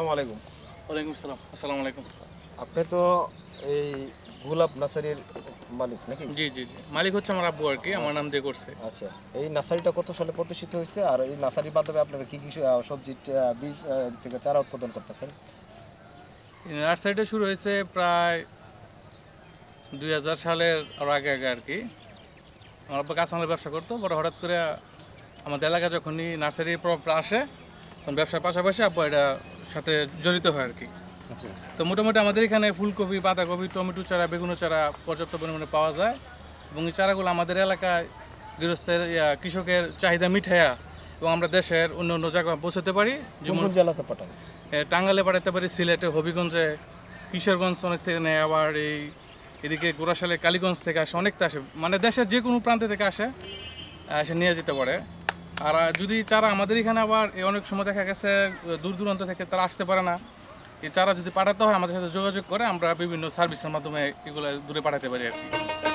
আসসালামু আলাইকুম। ওয়ালাইকুম আসসালাম। আসসালামু আলাইকুম। আপনি তো এই গোলাপ নার্সারির মালিক নাকি? জি জি জি, মালিক হচ্ছে আমার আব্বু আর কি, আমার নাম দিয়ে করছে। আচ্ছা, এই নার্সারিটা কত সালে প্রতিষ্ঠিত হয়েছে আর এই নার্সারির মাধ্যমে আপনারা কি কি সবজির বীজ থেকে চারা উৎপাদন করতেছেন? নার্সারিটা শুরু হয়েছে প্রায় 2000 সালের আগে আগে আর কি। আমার আব্বা কাঁচামালের ব্যবসা করতো, পরে হঠাৎ করে আমাদের এলাকায় যখনই নার্সারির প্রভাবটা আসে তখন ব্যবসার পাশাপাশি আব্বু এটা সাথে জড়িত হয় আর কি। আচ্ছা, তো মোটামুটি আমাদের এখানে ফুলকপি, বাঁধাকপি, টমেটো চারা, বেগুন চারা পর্যাপ্ত পরিমাণে পাওয়া যায় এবং এই চারাগুলো আমাদের এলাকায় গৃহস্থের কৃষকের চাহিদা মিঠাইয়া এবং আমরা দেশের অন্য অন্য জায়গায় পৌঁছাতে পারি। যেমন জেলাতে পাঠান? টাঙ্গালে পাঠাতে পারি, সিলেটে, হবিগঞ্জে, কিশোরগঞ্জ অনেক থেকে নেয়, আবার এদিকে গোড়াশালে, কালীগঞ্জ থেকে আসে, অনেকটা আসে, মানে দেশের যে কোনো প্রান্তে থেকে এসে নিয়ে যেতে পারে। আর যদি চারা আমাদের এখানে আবার অনেক সময় দেখা গেছে দূর দূরান্ত থেকে তারা আসতে পারে না, এই চারা যদি পাঠাতে হয় আমাদের সাথে যোগাযোগ করে আমরা বিভিন্ন সার্ভিসের মাধ্যমে এগুলো দূরে পাঠাতে পারি আর কি।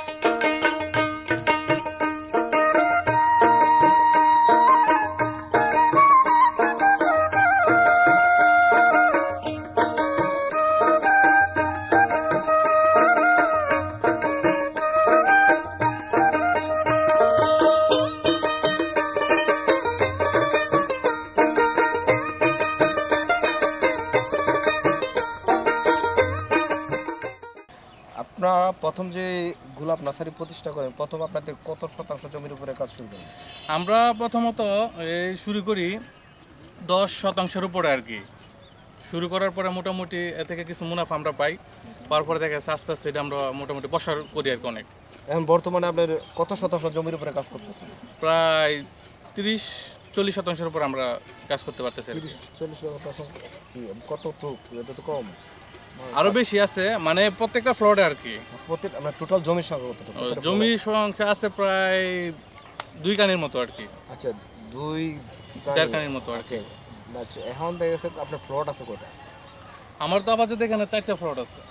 আপনারা প্রথম যে গোলাপ নার্সারি প্রতিষ্ঠা করেন, প্রথম আপনাদের কত শতাংশ জমির উপরে কাজ শুরু করেন? আমরা প্রথমত শুরু করি 10% উপরে আর কি। শুরু করার পরে মোটামুটি এ থেকে কিছু মুনাফা আমরা পাই, পাওয়ার পরে দেখা যাচ্ছে আস্তে আস্তে এটা আমরা মোটামুটি প্রসার করি আর কি অনেক। এখন বর্তমানে আপনার কত শতাংশ জমির উপরে কাজ করতেছেন? প্রায় 30-40% উপর আমরা কাজ করতে পারতেছি। 30-40%? কত টুক? এটা তো কম। আরো বেশি আছে, মানে প্রত্যেকটা ফ্লোরে আর কি। প্রত্যেক আপনার টোটাল জমির সংখ্যা কত? জমির সংখ্যা আছে প্রায় 2 কানির মতো আর কি। আচ্ছা, 2-1.5 কানির মতো আর কি। আচ্ছা, এখন দেখা গেছে আপনার প্লট আছে কয়টা? আমার তো আপাতত এখানে 4টা ফ্লোর আছে।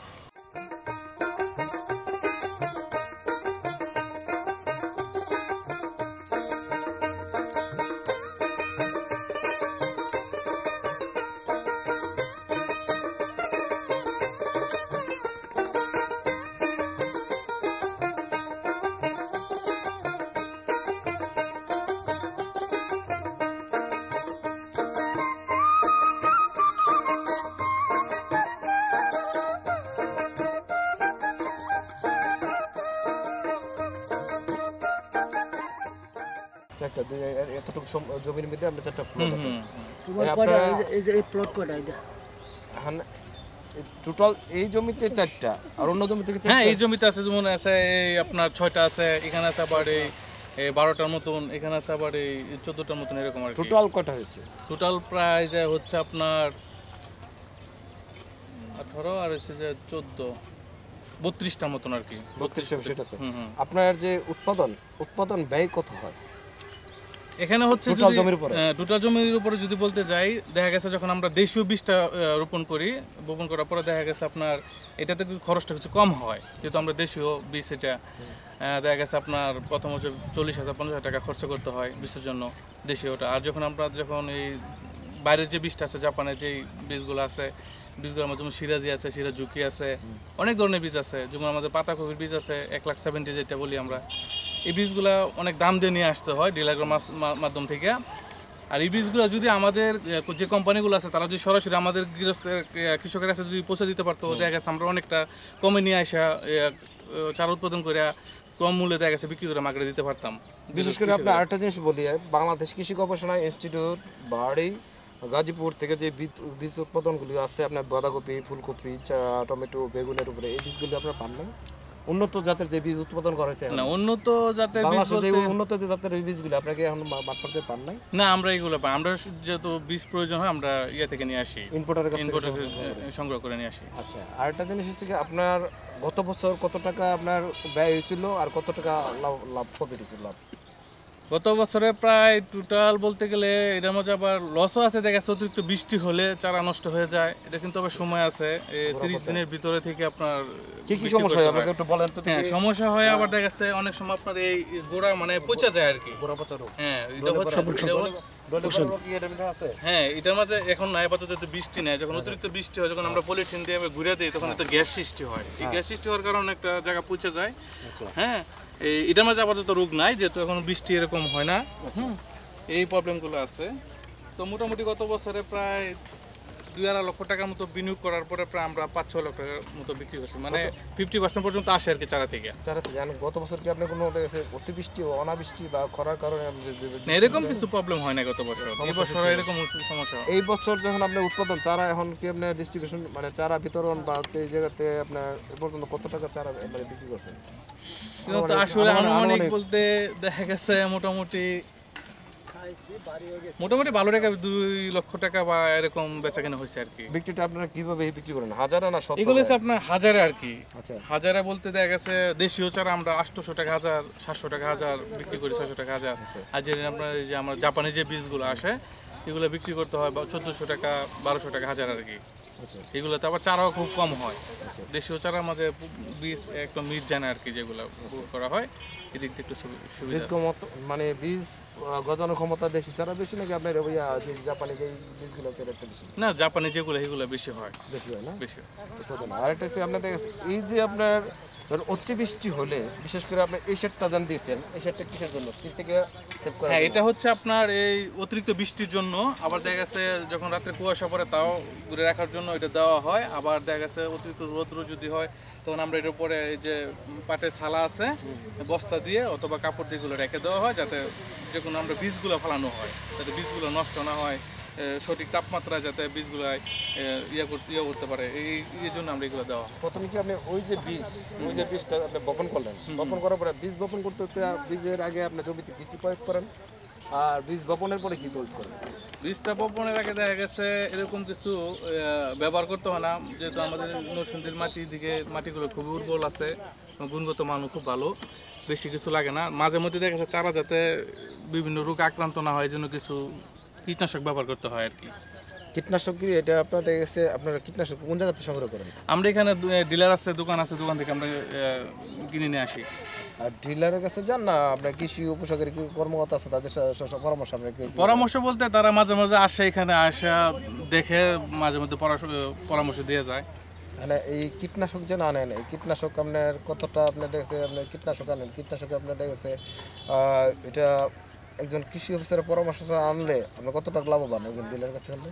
চারটা, এতটুকু জমির মধ্যে আপনার 4টা প্লট আছে। আপনারা এই যে এই প্লট কয়টা এটা? টোটাল এই জমিতে 4টা আর অন্য জমি থেকে 4টা? হ্যাঁ, এই জমিতে আছে, যেমন আছে এই আপনার 6টা আছে, এখানে আছে আবার এই 12টার মতন, এখানে আছে আবার এই 14টার মতন, এরকম আর কি। টোটাল কয়টা হয়েছে? টোটাল প্রায় যে হচ্ছে আপনার 18 আর হচ্ছে যে 14, 32টার মতন আর কি। 32টা সেট আছে। আপনার যে উৎপাদন ব্যয় কত হয় এখানে হচ্ছে টোটাল জমির উপরে? টোটাল জমির উপরে যদি বলতে যাই, দেখা গেছে যখন আমরা দেশীয় বীজটা রোপণ করার পরে দেখা গেছে আপনার এটাতে খরচটা কিছু কম হয়, যেহেতু আমরা দেশীয় বীজ, এটা দেখা গেছে আপনার প্রথম হচ্ছে 40,000-50,000 টাকা খরচ করতে হয় বীজের জন্য, দেশীয়টা। আর যখন এই বাইরের যে বীজটা আছে, জাপানের যেই বীজগুলো আছে, বীজগুলো আমার যেমন সিরাজি আছে, সিরাজুকি আছে, অনেক ধরনের বীজ আছে, যেমন আমাদের পাতাকপির বীজ আছে 1,70,000 যেটা বলি আমরা। এই বীজগুলো অনেক দাম দিয়ে নিয়ে আসতে হয় ডিলারের মাধ্যম থেকে। আর এই বীজগুলো যদি আমাদের যে কোম্পানিগুলো আছে তারা যদি সরাসরি আমাদের কৃষকের কাছে যদি পৌঁছে দিতে পারতো, দেখা গেছে আমরা অনেকটা কমে নিয়ে আসা চারা উৎপাদন করে কম মূল্যে দেখা গেছে বিক্রি করে মার্কেটে দিতে পারতাম। বিশেষ করে আপনি আরেকটা জিনিস বলি, বাংলাদেশ কৃষি গবেষণা ইনস্টিটিউট বাড়ি গাজীপুর থেকে যে বীজ উৎপাদনগুলি আছে, আপনার বাঁধাকপি, ফুলকপি, টমেটো, বেগুনের উপরে, এই বীজগুলি আপনারা পান না? উন্নত জাতের যে বীজ উৎপাদন করা হয়েছে না, উন্নত জাতের বীজ বলতে উন্নত জাতের বীজগুলি আপনাকে এখন মাঠপর্যায়ে পান নাই? না, আমরা এগুলো পাই, আমরা যেহেতু বীজ প্রয়োজন হয় আমরা থেকে নিয়ে আসি, ইম্পোর্টারের কাছ থেকে সংগ্রহ করে নিয়ে আসি। আচ্ছা, আরেকটা জিনিস হচ্ছে কি, আপনার গত বছর কত টাকা আপনার ব্যয় হয়েছিল আর কত টাকা লাভ প্রফিট হয়েছিল? লাভ গত বছরে প্রায় টোটাল বলতে গেলে এটার মধ্যে আবার লসও আছে, দেখা যাচ্ছে অতিরিক্ত বৃষ্টি হলে চারা নষ্ট হয়ে যায়, এটা কিন্তু আবার সময় আছে 30 দিনের ভিতরে থেকে আপনার কি কি সমস্যা হয় আমাকে একটু বলেন তো। হ্যাঁ, সমস্যা হয় আবার দেখা যাচ্ছে অনেক সময় আপনার এই গোড়া মানে পচা যায় আর কি, গোড়া পচা রোগ। হ্যাঁ, এটা হচ্ছে কি এর মধ্যে আছে? হ্যাঁ, এটার মাঝে এখন নাই আপাতত যেহেতু বৃষ্টি নেই, যখন অতিরিক্ত বৃষ্টি হয়, যখন আমরা পলিথিন দিয়ে ঘুরে দিই, তখন তো গ্যাস সৃষ্টি হয়। এই গ্যাস সৃষ্টি হওয়ার কারণে একটা জায়গা পচে যায়। হ্যাঁ, এটার মাঝে আপাতত রোগ নাই, যেহেতু এখন বৃষ্টি এরকম হয় না। এই প্রবলেমগুলো আছে। তো মোটামুটি গত বছরে প্রায় 2-2.5 লক্ষ টাকার মতো বিনিয়োগ করার পরে প্রায় আমরা 5-6 লক্ষ টাকার মতো বিক্রি করছি, মানে 50% পর্যন্ত আসে আর কি চারা থেকে। গত বছর কি আপনি কোনো অতিবৃষ্টি অনাবৃষ্টি বা খরার কারণে না, এরকম কিছু প্রবলেম হয় না গত বছর। এই বছর এরকম সমস্যা হয়। এই বছর যখন আপনার উৎপাদন চারা এখন কি আপনার ডিস্ট্রিবিউশন মানে চারা বিতরণ বা এই জায়গাতে আপনার এ পর্যন্ত কত টাকা চারা মানে বিক্রি করছেন? কিন্তু আসলে আনুমানিক বলতে দেখা গেছে মোটামুটি ভালো টাকা 2 লক্ষ টাকা বা এরকম বেচা কেনা হয়েছে আর কি। বিক্রিটা আপনারা কিভাবে বিক্রি করেন, হাজারে না শত? এগুলো হচ্ছে আপনার হাজারে আর কি। আচ্ছা, হাজারে বলতে দেখা গেছে দেশীয় চারা আমরা 800 টাকা হাজার, 700 টাকা হাজার বিক্রি করি, 600 টাকা হাজার। আর যে আপনার যে আমার জাপানি যে বীজগুলো আসে এগুলো বিক্রি করতে হয় 1400 টাকা 1200 টাকা হাজার আর কি। এগুলোতে আবার চারাও খুব কম হয়। দেশীয় চারার মাঝে বীজ একদম মিট জানে আর কি, যেগুলো করা হয় এদিক থেকে একটু সুবিধা আছে। মানে বীজ গজানোর ক্ষমতা দেশি চারা বেশি নাকি আপনার যে জাপানি যে বীজগুলো আছে এটা বেশি? না, জাপানি যেগুলো এগুলো বেশি হয়। বেশি হয় না? বেশি। আর একটা হচ্ছে আপনাদের এই যে আপনার অতিবৃষ্টি হলে বিশেষ করে আপনি এই শেডটা দান দিয়েছেন, এই শেডটা কিসের জন্য, কি থেকে সেভ করা? হ্যাঁ, এটা হচ্ছে আপনার এই অতিরিক্ত বৃষ্টির জন্য, আবার দেখা গেছে যখন রাত্রে কুয়াশা পড়ে তাও ঘুরে রাখার জন্য এটা দেওয়া হয়। আবার দেখা গেছে অতিরিক্ত রৌদ্র যদি হয় তখন আমরা এটার উপরে এই যে পাটের ছালা আছে বস্তা দিয়ে অথবা কাপড় দিয়ে গুলো রেখে দেওয়া হয়, যাতে যে কোনো আমরা বীজগুলো ফেলানো হয়, যাতে বীজগুলো নষ্ট না হয়, সঠিক তাপমাত্রায় যাতে বীজগুলো ইয়ে করতে পারে, এই জন্য আমরা এগুলো দেওয়া হয়। প্রথমে কি আপনি ওই যে বীজটা আপনি বপন করলেন, বপন করার পরে বীজ বপন করতে বীজের আগে আপনি জমিতে কি প্রয়োগ করেন, আর বীজ বপনের পরে কি প্রয়োগ করেন? বীজটা বপনের আগে দেখা গেছে এরকম কিছু ব্যবহার করতে হয় না, যেহেতু আমাদের নরসিংদীর মাটিগুলো খুব উর্বর আছে, গুণগত মানও খুব ভালো, বেশি কিছু লাগে না। মাঝে মধ্যে দেখা গেছে চারা যাতে বিভিন্ন রোগ আক্রান্ত না হয়, এই জন্য কিছু কীটনাশক ব্যবহার করতে হয় আর কি। কীটনাশক কি এটা আপনাদের কাছে আপনারা কীটনাশক কোন জায়গা থেকে সংগ্রহ করেন? আমরা এখানে ডিলার আছে, দোকান আছে, দোকান থেকে আমরা কিনে নিয়ে আসি। আর ডিলারের কাছে যান না আপনার কৃষি উপসহকারী কর্মকর্তা আছে তাদের পরামর্শ আপনার পরামর্শ বলতে তারা মাঝে মাঝে আসে, এখানে আসা দেখে মাঝে মধ্যে পরামর্শ দিয়ে যায়। মানে এই কীটনাশক যে না নেন, এই কীটনাশক আপনার কতটা আপনার দেখেছে, আপনার কীটনাশক আনেন, কীটনাশক আপনার দেখেছে এটা একজন কৃষি অফিসারের পরামর্শ আনলে আপনার কতটা লাভবান একজন ডিলারের কাছে আনলে?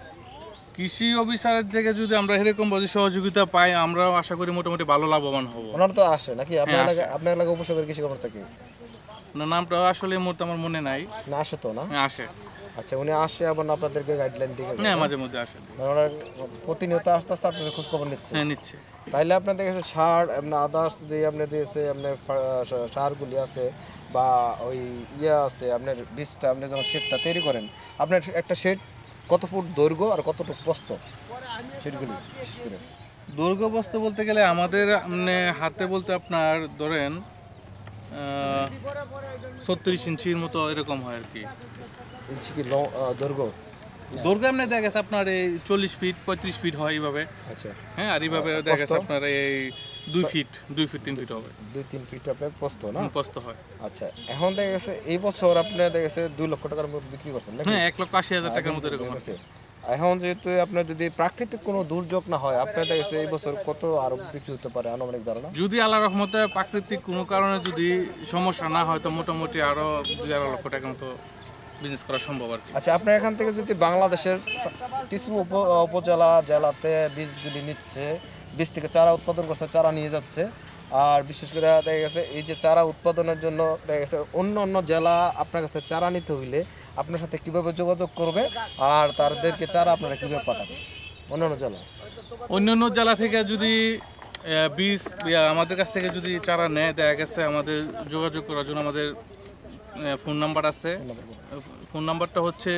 কৃষি অফিসারের থেকে যদি আমরা এরকম সহযোগিতা পাই, আমরাও আশা করি মোটামুটি ভালো লাভবান হব। ওনারা তো আসে নাকি আপনার এলাকায় উপসহকারী কৃষি কর্মকর্তা থাকে? না, নামটা আসলে এই মুহূর্তে আমার মনে নাই। না, আসে তো না? আসে। আচ্ছা, উনি আসে আবার আপনাদেরকে গাইডলাইন দিয়ে? হ্যাঁ, মাঝে মধ্যে আসে। ওনারা প্রতিনিয়ত আস্তে আস্তে আপনাদের খোঁজ খবর নিচ্ছে? হ্যাঁ, নিচ্ছে। তাইলে আপনাদের কাছে সার আপনার আদার্স যে আপনার দিয়েছে আপনার সারগুলি আছে বা ওই আছে আপনার বীজটা আপনি যখন শেডটা তৈরি করেন, আপনার একটা শেড কত ফুট দৈর্ঘ্য আর কতটুকু প্রস্থ শেডগুলি বিশেষ করে? দৈর্ঘ্য প্রস্থ বলতে গেলে আমাদের হাতে বলতে আপনার ধরেন 36 ইঞ্চির মতো এরকম হয় আর কি। ইঞ্চি কি দৈর্ঘ্য? দৈর্ঘ্য এমনি দেখা গেছে আপনার এই 40 ফিট 35 ফিট হয় এইভাবে। আচ্ছা, হ্যাঁ, আর এইভাবে দেখা গেছে আপনার এই 2 ফিট 3 ফিট হবে। 2-3 ফিট আপনার প্রস্থ না? প্রস্থ হয়। আচ্ছা, এখন দেখা গেছে এই বছর আপনার দেখা গেছে 2 লক্ষ টাকার মতো বিক্রি করছেন নাকি? হ্যাঁ, 1,80,000 টাকার মতো এরকম আছে। এখন যেহেতু আপনার যদি প্রাকৃতিক কোনো দুর্যোগ না হয়, আপনার দেখা গেছে এই বছর কত আরো বিক্রি হতে পারে আনুমানিক ধারণা? যদি আল্লাহর রহমতে প্রাকৃতিক কোনো কারণে যদি সমস্যা না হয় তো মোটামুটি আরো 2-2.5 লক্ষ টাকার মতো বিজনেস করা সম্ভব আর কি। আচ্ছা, আপনার এখান থেকে যদি বাংলাদেশের কিছু উপজেলা জেলাতে বীজগুলি নিচ্ছে, বীজ থেকে চারা উৎপাদন করছে, চারা নিয়ে যাচ্ছে, আর বিশেষ করে দেখা গেছে এই যে চারা উৎপাদনের জন্য দেখা গেছে অন্য অন্য জেলা আপনার কাছে চারা নিতে হইলে আপনার সাথে কিভাবে যোগাযোগ করবে আর তাদেরকে চারা আপনারা কিভাবে পাঠাবেন অন্যান্য জেলা থেকে? যদি বীজ আমাদের কাছ থেকে যদি চারা নেয়, দেখা গেছে আমাদের যোগাযোগ করার জন্য আমাদের ফোন নাম্বার আছে। ফোন নাম্বারটা হচ্ছে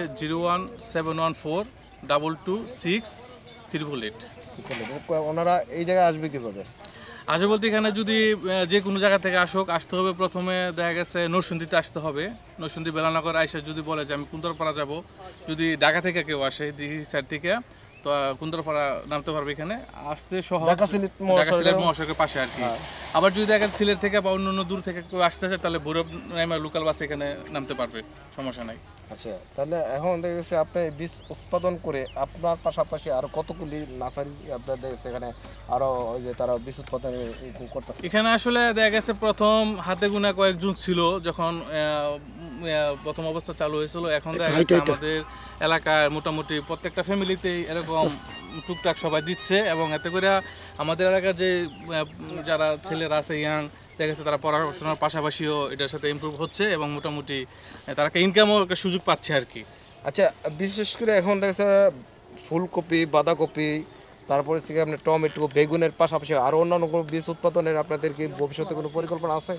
01714226888। ওনারা এই জায়গায় আসবে কিভাবে? আসে বলতে এখানে যদি যে কোনো জায়গা থেকে আসতে হবে, প্রথমে দেখা গেছে নরসিংদীতে আসতে হবে। নরসিংদী বেলানগর আইসা যদি বলে যে আমি কুন্তরপাড়া যাব, যদি ঢাকা থেকে কেউ আসে দিঘি সাইড থেকে, তো কুন্দারপাড়া নামতে পারবে, এখানে আসতে সহজ, ঢাকা সিলেট ঢাকা সিলেট মহাসড়কের পাশে আর কি। আবার যদি দেখা সিলেট থেকে বা অন্য দূর থেকে কেউ আসতে চায় তাহলে ভৈরব লোকাল বাসে এখানে নামতে পারবে, সমস্যা নাই। আচ্ছা, তাহলে এখন দেখা গেছে আপনি বীজ উৎপাদন করে আপনার পাশাপাশি আরো কতগুলি নার্সারি আপনার দেখা গেছে এখানে আরো ওই যে তারা বীজ উৎপাদন করতেছে? এখানে আসলে দেখা গেছে প্রথম হাতে গোনা কয়েকজন ছিল যখন প্রথম অবস্থা চালু হয়েছিল। এখন দেখা গেছে আমাদের এলাকায় মোটামুটি প্রত্যেকটা ফ্যামিলিতেই এরকম টুকটাক সবাই দিচ্ছে, এবং এতে করে আমাদের এলাকার যে যারা ছেলেরা আছে ইয়াং, দেখা গেছে তারা পড়াশোনার পাশাপাশিও এটার সাথে ইমপ্রুভ হচ্ছে এবং মোটামুটি তারা একটা ইনকামও একটা সুযোগ পাচ্ছে আর কি। আচ্ছা, বিশেষ করে এখন দেখা যাচ্ছে ফুলকপি, বাঁধাকপি, তারপরে থেকে আপনার টমেটো, বেগুনের পাশাপাশি আরও অন্যান্য কোনো বীজ উৎপাদনের আপনাদের কি ভবিষ্যতে কোনো পরিকল্পনা আছে?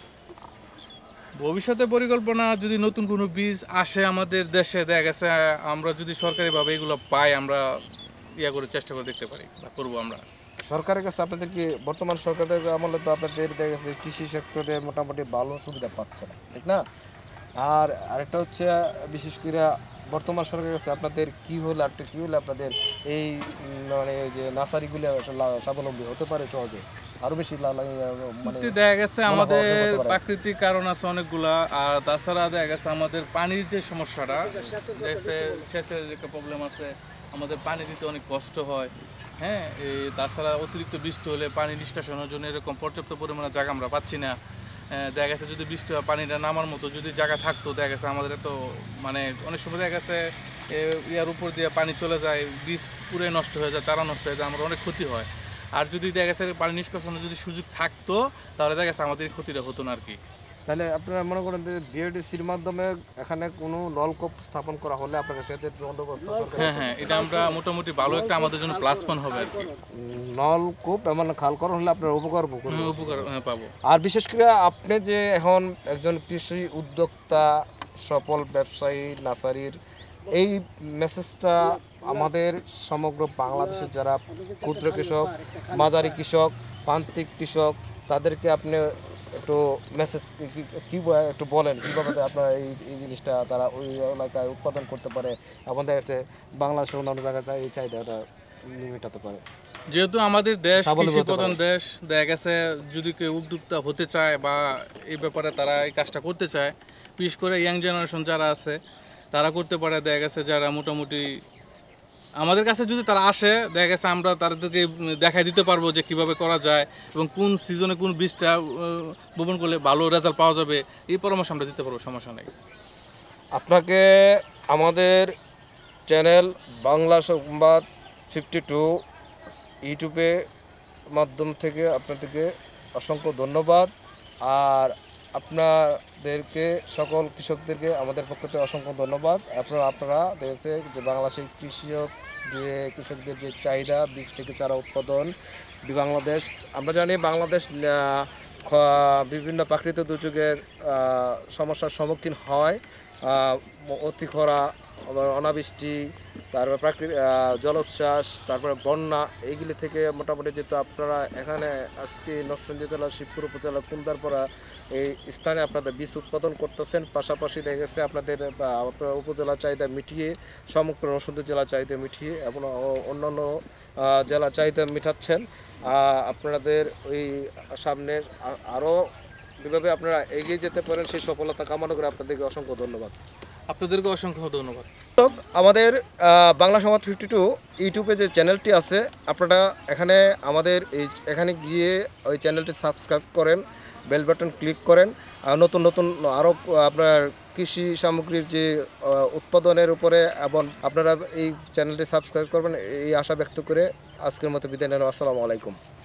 ভবিষ্যতে পরিকল্পনা যদি নতুন কোনো বীজ আসে আমাদের দেশে, দেখা গেছে আমরা যদি সরকারিভাবে এগুলো পাই, আমরা করে চেষ্টা করে দেখতে পারি বা করবো আমরা। সরকারের কাছে আপনাদের কি বর্তমান সরকারের আমলে তো আপনাদের দেখা গেছে কৃষি সেক্টরে মোটামুটি ভালো সুবিধা পাচ্ছে না, ঠিক না? আর আরেকটা হচ্ছে বিশেষ করে বর্তমান সরকারের কাছে আপনাদের কি হলে আপনাদের এই মানে এই যে নার্সারিগুলো স্বাবলম্বী হতে পারে সহজে, আরো বেশি মানে দেখা গেছে আমাদের প্রাকৃতিক কারণ আছে অনেকগুলা, আর তাছাড়া দেখা গেছে আমাদের পানির যে সমস্যাটা, সেচের একটা প্রবলেম আছে, আমাদের পানি দিতে অনেক কষ্ট হয়। হ্যাঁ, তাছাড়া অতিরিক্ত বৃষ্টি হলে পানি নিষ্কাশনের জন্য এরকম পর্যাপ্ত পরিমাণে জায়গা আমরা পাচ্ছি না। দেখা গেছে যদি বৃষ্টি হয়, পানিটা নামার মতো যদি জায়গা থাকতো, দেখা গেছে আমাদের তো মানে অনেক সময় দেখা গেছে ইয়ার উপর দিয়ে পানি চলে যায়, বীজ পুরে নষ্ট হয়ে যায়, চারা নষ্ট হয়ে যায়, আমার অনেক ক্ষতি হয়। আর যদি দেখা গেছে পানি নিষ্কাশনের যদি সুযোগ থাকতো তাহলে দেখা গেছে আমাদের ক্ষতিটা হতো না আর কি। তাহলে আপনারা মনে করেন যে বিএডিসির মাধ্যমে এখানে কোনো নলকূপ স্থাপন করা হলে আপনাদের সেচের বন্দোবস্ত সরকার? হ্যাঁ, এটা আমরা মোটামুটি ভালো একটা আমাদের জন্য প্লাস পয়েন্ট হবে আর কি। নলকূপ এমন খাল করা হলে আপনার উপকার পাবো। আর বিশেষ করে আপনি যে এখন একজন কৃষি উদ্যোক্তা, সফল ব্যবসায়ী, নার্সারির এই মেসেজটা আমাদের সমগ্র বাংলাদেশের যারা ক্ষুদ্র কৃষক, মাঝারি কৃষক, প্রান্তিক কৃষক, তাদেরকে আপনি একটু মেসেজ কি একটু বলেন কীভাবে আপনারা এই জিনিসটা তারা ওই এলাকায় উৎপাদন করতে পারে, আমাদের কাছে বাংলাদেশের অন্যান্য জায়গায় এই চাহিদাটা মেটাতে পারে। যেহেতু আমাদের দেশ কৃষি প্রধান দেশ, দেখা গেছে যদি কেউ উদ্যোক্তা হতে চায় বা এই ব্যাপারে তারা এই কাজটা করতে চায়, বিশেষ করে ইয়াং জেনারেশন যারা আছে তারা করতে পারে। দেখা গেছে যারা মোটামুটি আমাদের কাছে যদি তারা আসে, দেখা গেছে আমরা তাদেরকে দেখাই দিতে পারবো যে কিভাবে করা যায় এবং কোন সিজনে কোন বীজটা বপন করলে ভালো রেজাল্ট পাওয়া যাবে, এই পরামর্শ আমরা দিতে পারবো, সমস্যা নেই। আপনাকে আমাদের চ্যানেল বাংলা সংবাদ 52 ইউটিউবে মাধ্যম থেকে আপনাদেরকে অসংখ্য ধন্যবাদ। আর আপনাদেরকে সকল কৃষকদেরকে আমাদের পক্ষ থেকে অসংখ্য ধন্যবাদ। আপনারা দেখেছে যে বাংলাদেশের কৃষকদের যে চাহিদা বীজ থেকে চারা উৎপাদন, বাংলাদেশ আমরা জানি বাংলাদেশ বিভিন্ন প্রাকৃতিক দুর্যোগের সমস্যার সম্মুখীন হয়, অতি খরা, অনাবৃষ্টি, তারপর জলোচ্ছ্বাস, তারপরে বন্যা, এইগুলি থেকে মোটামুটি যেহেতু আপনারা এখানে আজকে নরসিংদী জেলার শিবপুর উপজেলা কুন্দারপাড়া এই স্থানে আপনাদের বীজ উৎপাদন করতেছেন, পাশাপাশি দেখা গেছে আপনাদের উপজেলার চাহিদা মিটিয়ে, সমগ্র নরসিংদী জেলার চাহিদা মিটিয়ে এবং অন্যান্য জেলার চাহিদা মেটাচ্ছেন। আপনাদের ওই সামনের আরও যেভাবে আপনারা এগিয়ে যেতে পারেন সেই সফলতা কামনা করে আপনাদেরকে অসংখ্য ধন্যবাদ। আপনাদেরকে অসংখ্য ধন্যবাদ। আমাদের বাংলা সংবাদ 52 ইউটিউবে যে চ্যানেলটি আছে, আপনারা এখানে গিয়ে ওই চ্যানেলটি সাবস্ক্রাইব করেন, বেল বাটন ক্লিক করেন, নতুন নতুন আরও আপনার কৃষি সামগ্রীর যে উৎপাদনের উপরে এবং আপনারা এই চ্যানেলটি সাবস্ক্রাইব করবেন এই আশা ব্যক্ত করে আজকের মতো বিদায় নেন। আসসালামু আলাইকুম।